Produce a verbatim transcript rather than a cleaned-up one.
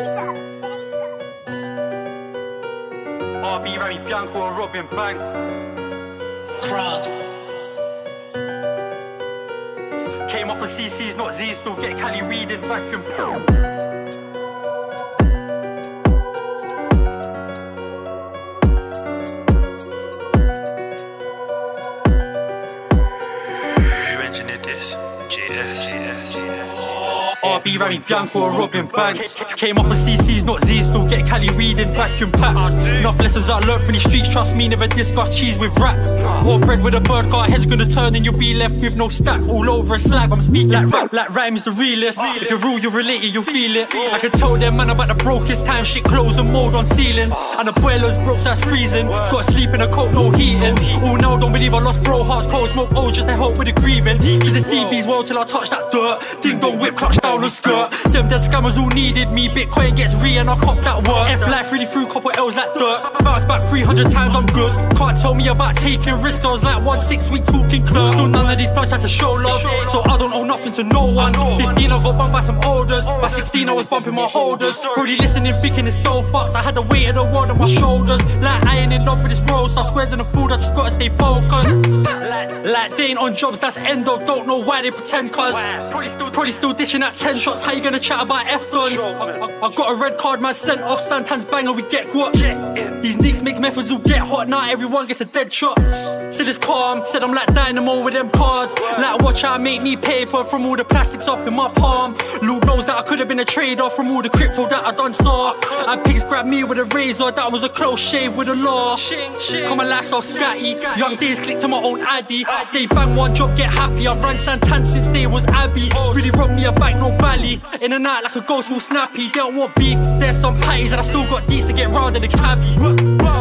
R B, Rami Bianco, or Robin Bank. Cross. Came up with C Cs, not Z's, still get Cali weed in vacuum. Who engineered this? G S. G S. G S. R B, Rami Bianco, or Robin Banks. Came up with C Cs, not Z's, still get Cali weed in vacuum packs. Enough lessons I learned from these streets, trust me, never discuss cheese with rats. Or bread with a bird car, head's gonna turn and you'll be left with no stack. All over a slag, I'm speaking like rap, like rhymes the realist. If you're real, you relate it, you feel it. I can tell them man about the brokest time, shit clothes and mold on ceilings. And the boiler's broke, so that's freezing. Got sleep in a coat, no heating. Oh no, don't believe I lost bro, hearts cold, smoke O's just to help with the grieving. Cause it's D B's world till I touch that dirt. Ding dong whip, clutch down the skirt. Them dead scammers all needed me, Bitcoin gets re and I cop that work. F life really threw couple L's like dirt. Bounce back three hundred times, I'm good. Can't tell me about taking risks, I was like one six week talking clerk. Still none of these plugs had to show love, so I don't owe nothing to no one. Fifteen I got bumped by some olders, by sixteen I was bumping my holders. Probably listening thinking it's so fucked, I had the weight of the world on my shoulders. Like I ain't in love with this role, so squares in the food, I just gotta stay focused. Like they ain't on jobs, that's end of, don't know why they pretend cuz probably still dishing at ten shots, how you gonna chat about F-dons? I, I, I got a red card, man sent off, Santan's banger, we get what? These nicks make methods who get hot, now everyone gets a dead shot. Still it's calm, said I'm like Dynamo with them cards. Like watch out, make me paper from all the plastics up in my palm. Luke knows that I could have been a trader from all the crypto that I done saw. And pigs grabbed me with a razor, that was a close shave with the law. Come on lifestyle scatty, young days click to my own addy. They bang one job, get happy, I've ran Santan since they was Abbey. Really robbed me a bag, no bally. In the night like a ghost all snappy, they don't want beef, there's some patties and I still got these to get round in the cabbie.